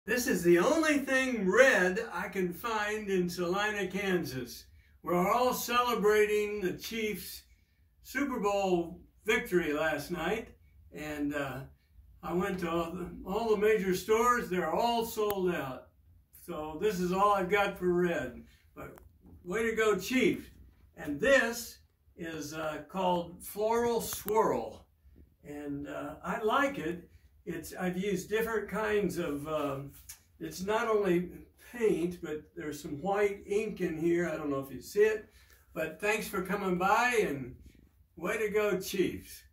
This is the only thing red I can find in Salina, Kansas. We're all celebrating the Chiefs' Super Bowl victory last night, and I went to all the major stores. They're all sold out. So this is all I've got for red. But way to go, Chiefs. And this is called Floral Swirl. And I like it. I've used different kinds of, it's not only paint, but there's some white ink in here. I don't know if you see it, but thanks for coming by, and way to go, Chiefs.